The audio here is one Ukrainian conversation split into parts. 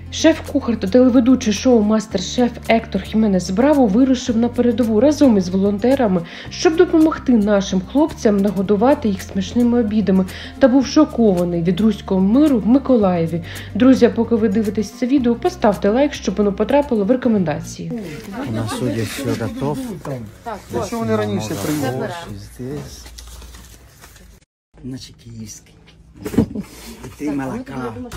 Шеф-кухар та телеведучий шоу «Мастер-шеф» Ектор Хіменес Браво вирушив на передову разом із волонтерами, щоб допомогти нашим хлопцям нагодувати їх смачними обідами, та був шокований від руського миру в Миколаєві. Друзі, поки ви дивитесь це відео, поставте лайк, щоб воно потрапило в рекомендації. У нас уже все готово. Що вони раніше приймали? Значить, київський. І 3 молока.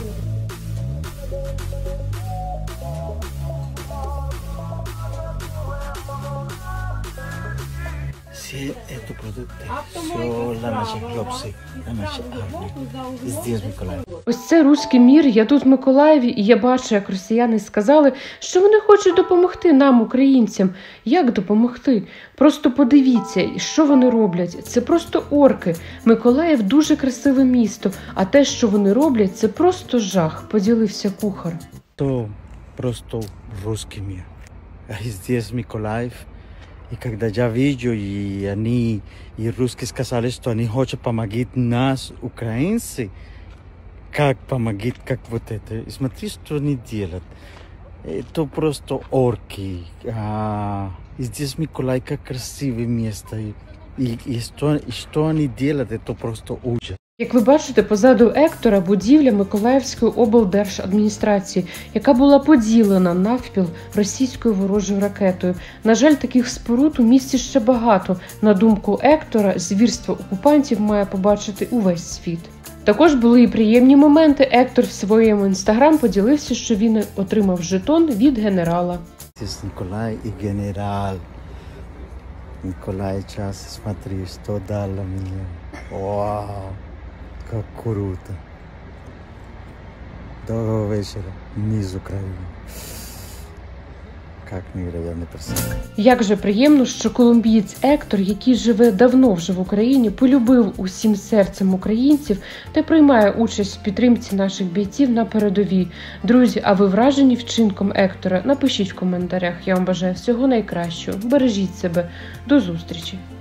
Все это продукты, все для наших хлопців, для нашої армії. Здесь Миколаїв. Ось це руський мір, я тут в Миколаєві, і я бачу, як росіяни сказали, що вони хочуть допомогти нам, українцям. Як допомогти? Просто подивіться, що вони роблять. Це просто орки. Миколаїв дуже красиве місто, а те, що вони роблять, це просто жах, поділився кухар. То просто русский мир. А здесь Миколаїв. И когда я вижу, и они, и русские сказали, что они хотят помогать нас, украинцы, как помогать, как вот это. И смотри, что они делают. Это просто орки. И здесь Миколаїв, как красивое место. И что они делают, это просто ужас. Як ви бачите, позаду Ектора будівля Миколаївської облдержадміністрації, яка була поділена навпіл російською ворожою ракетою. На жаль, таких споруд у місті ще багато. На думку Ектора, звірство окупантів має побачити увесь світ. Також були і приємні моменти. Ектор в своєму інстаграм поділився, що він отримав жетон від генерала. Здесь Николай и генерал. Николай, сейчас смотри, что дал мне. Вау! Как круто. Доброго вечора. Низ України. Как невероятно красиво. Як же приємно, що колумбієць Ектор, який живе давно вже в Україні, полюбив усім серцем українців та приймає участь в підтримці наших бійців на передовій. Друзі, а ви вражені вчинком Ектора? Напишіть в коментарях. Я вам бажаю всього найкращого. Бережіть себе. До зустрічі.